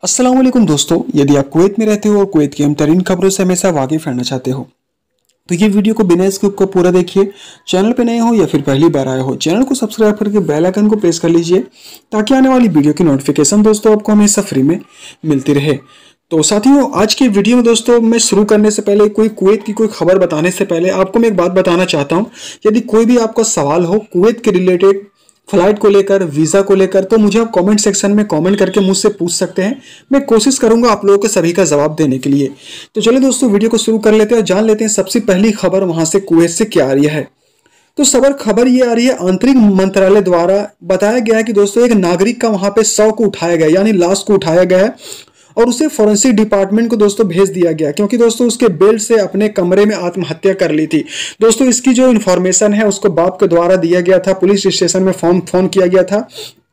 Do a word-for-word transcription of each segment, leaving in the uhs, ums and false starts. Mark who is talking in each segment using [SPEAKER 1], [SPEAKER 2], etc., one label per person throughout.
[SPEAKER 1] अस्सलाम वालेकुम दोस्तों, यदि आप कुवैत में रहते हो और कुवैत की हम तरीन खबरों से हमेशा वाकिफ रहना चाहते हो तो ये वीडियो को बिना स्किप को पूरा देखिए। चैनल पे नए हो या फिर पहली बार आए हो, चैनल को सब्सक्राइब करके बेल आइकन को प्रेस कर लीजिए ताकि आने वाली वीडियो की नोटिफिकेशन दोस्तों आपको हमेशा फ्री में मिलती रहे। तो साथियों, आज की वीडियो में दोस्तों मैं शुरू करने से पहले कोई कुवैत की कोई खबर बताने से पहले आपको मैं एक बात बताना चाहता हूँ। यदि कोई भी आपका सवाल हो कुवैत के रिलेटेड, फ्लाइट को लेकर, वीज़ा को लेकर, तो मुझे आप कमेंट सेक्शन में कमेंट करके मुझसे पूछ सकते हैं। मैं कोशिश करूंगा आप लोगों के सभी का जवाब देने के लिए। तो चलिए दोस्तों, वीडियो को शुरू कर लेते हैं और जान लेते हैं सबसे पहली खबर वहां से कुवैत से क्या आ रही है। तो सबर खबर ये आ रही है, आंतरिक मंत्रालय द्वारा बताया गया है कि दोस्तों एक नागरिक का वहां पे शव को उठाया गया, यानी लाश को उठाया गया है और उसे फॉरेंसिक डिपार्टमेंट को दोस्तों भेज दिया गया, क्योंकि दोस्तों उसके बेल्ट से अपने कमरे में आत्महत्या कर ली थी। दोस्तों इसकी जो इन्फॉर्मेशन है उसको बाप के द्वारा दिया गया था, पुलिस स्टेशन में फोन फोन किया गया था।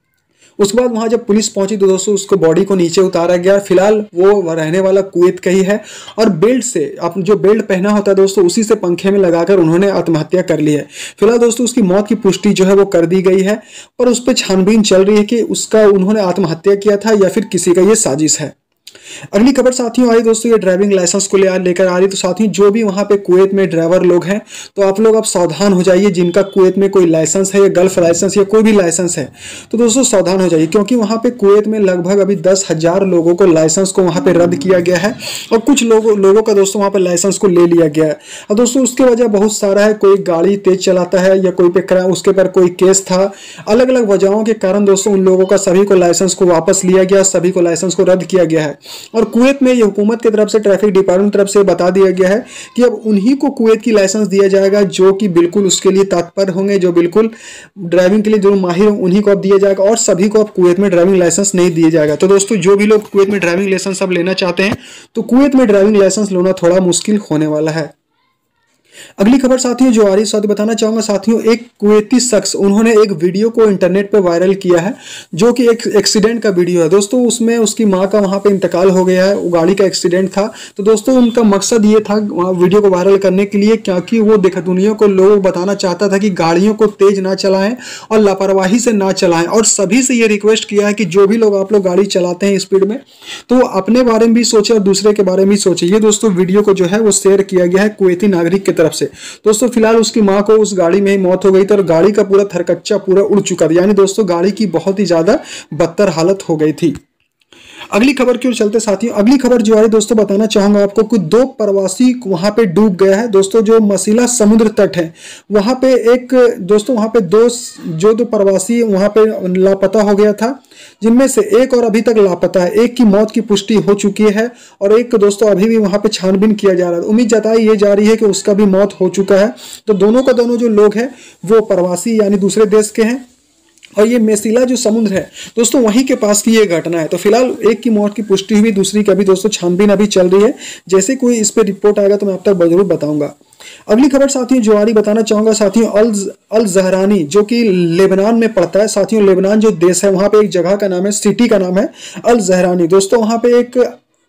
[SPEAKER 1] उसके बाद वहां जब पुलिस पहुंची तो दोस्तों उसको बॉडी को नीचे उतारा गया। फिलहाल वो रहने वाला कुवैत का ही है और बेल्ट से, आप जो बेल्ट पहना होता है दोस्तों उसी से पंखे में लगाकर उन्होंने आत्महत्या कर ली है। फिलहाल दोस्तों उसकी मौत की पुष्टि जो है वो कर दी गई है और उस पर छानबीन चल रही है कि उसका उन्होंने आत्महत्या किया था या फिर किसी का ये साजिश है। अगली खबर साथियों आ रही दोस्तों, ये ड्राइविंग लाइसेंस को लेकर आ रही। तो साथियों जो भी वहां पे कुवैत में ड्राइवर लोग हैं तो आप लोग अब सावधान हो जाइए, जिनका कुवैत में कोई लाइसेंस है या गल्फ लाइसेंस या कोई भी लाइसेंस है तो दोस्तों सावधान हो जाइए, क्योंकि वहां पे कुवैत में लगभग अभी दस हजार लोगों को लाइसेंस को वहां पे रद्द किया गया है और कुछ लोगों लोगों का दोस्तों वहां पे लाइसेंस को ले लिया गया है। और दोस्तों उसके वजह बहुत सारा है, कोई गाड़ी तेज चलाता है या कोई पे उसके पर कोई केस था, अलग अलग वजहों के कारण दोस्तों उन लोगों का सभी को लाइसेंस को वापस लिया गया, सभी को लाइसेंस को रद्द किया गया है। और कुवैत में ये हुकूमत की तरफ से, ट्रैफिक डिपार्टमेंट की तरफ से बता दिया गया है कि अब उन्हीं को कुवैत की लाइसेंस दिया जाएगा जो कि बिल्कुल उसके लिए तत्पर होंगे, जो बिल्कुल ड्राइविंग के लिए जो माहिर हों उन्हीं को अब दिया जाएगा और सभी को अब कुवैत में ड्राइविंग लाइसेंस नहीं दिया जाएगा। तो दोस्तों जो भी लोग कुवैत में ड्राइविंग लाइसेंस अब लेना चाहते हैं तो कुवैत में ड्राइविंग लाइसेंस लेना थोड़ा मुश्किल होने वाला है। अगली खबर साथियों जो आ रही साथ बताना चाहूंगा साथियों, एक कुवैती शख्स उन्होंने एक वीडियो को इंटरनेट पे वायरल किया है जो कि एक एक्सीडेंट का वीडियो है। दोस्तों उसमें उसकी मां का वहां पे इंतकाल हो गया है, वो गाड़ी का एक्सीडेंट था। तो दोस्तों उनका मकसद ये था वहां वीडियो को वायरल करने के लिए, क्योंकि वो देखा दुनिया को लोगों को बताना चाहता था कि गाड़ियों को तेज ना चलाएं और लापरवाही से ना चलाएं, और सभी से ये रिक्वेस्ट किया है कि जो भी लोग आप लोग गाड़ी चलाते हैं स्पीड में तो अपने बारे में भी सोचे और दूसरे के बारे में भी सोचे। ये दोस्तों वीडियो को जो है वो शेयर किया गया है कुवैती नागरिक की तरफ से। दोस्तों फिलहाल उसकी मां को उस गाड़ी में ही मौत हो गई थी और गाड़ी का पूरा थरकच्चा पूरा उड़ चुका था, यानी दोस्तों गाड़ी की बहुत ही ज्यादा बदतर हालत हो गई थी। अगली खबर की ओर चलते साथियों, अगली खबर जो है दोस्तों बताना चाहूंगा आपको कि दो प्रवासी वहां पे डूब गया है। दोस्तों जो मसीला समुद्र तट है वहां पे एक दोस्तों वहां पे दो जो दो प्रवासी वहां पे लापता हो गया था, जिनमें से एक और अभी तक लापता है। एक की मौत की पुष्टि हो चुकी है और एक दोस्तों अभी भी वहां पे छानबीन किया जा रहा है। उम्मीद जताई ये जा रही है कि उसका भी मौत हो चुका है। तो दोनों का दोनों जो लोग हैं वो प्रवासी यानी दूसरे देश के हैं और ये मेसिला जो समुद्र है दोस्तों वहीं के पास की ये घटना है। तो फिलहाल एक की मौत की पुष्टि हुई, दूसरी का भी दोस्तों छानबीन अभी चल रही है। जैसे कोई इस पे रिपोर्ट आएगा तो मैं आप तक जरूर बताऊंगा। अगली खबर साथियों जो आ रही बताना चाहूंगा साथियों, अल अल जहरानी जो कि लेबनान में पड़ता है। साथियों लेबनान जो देश है वहां पे एक जगह का नाम है, सिटी का नाम है अल जहरानी। दोस्तों वहां पे एक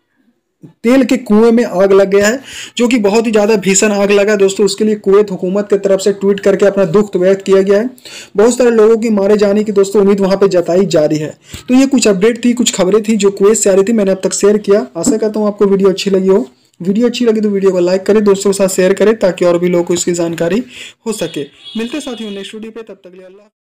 [SPEAKER 1] तेल के कुएं में आग लग गया है जो कि बहुत ही ज्यादा भीषण आग लगा दोस्तों। उसके लिए कुवैत हुकूमत की तरफ से ट्वीट करके अपना दुख व्यक्त किया गया है। बहुत सारे लोगों की मारे जाने की दोस्तों उम्मीद वहां पे जताई जा रही है। तो ये कुछ अपडेट थी, कुछ खबरें थी जो कुवैत से आ रही थी, मैंने अब तक शेयर किया। आशा करता हूँ आपको वीडियो अच्छी लगी हो। वीडियो अच्छी लगी तो वीडियो को लाइक करें, दोस्तों के साथ शेयर करें ताकि और भी लोगों को इसकी जानकारी हो सके। मिलते साथियों नेक्स्ट वीडियो पे, तब तक के लिए अल्लाह।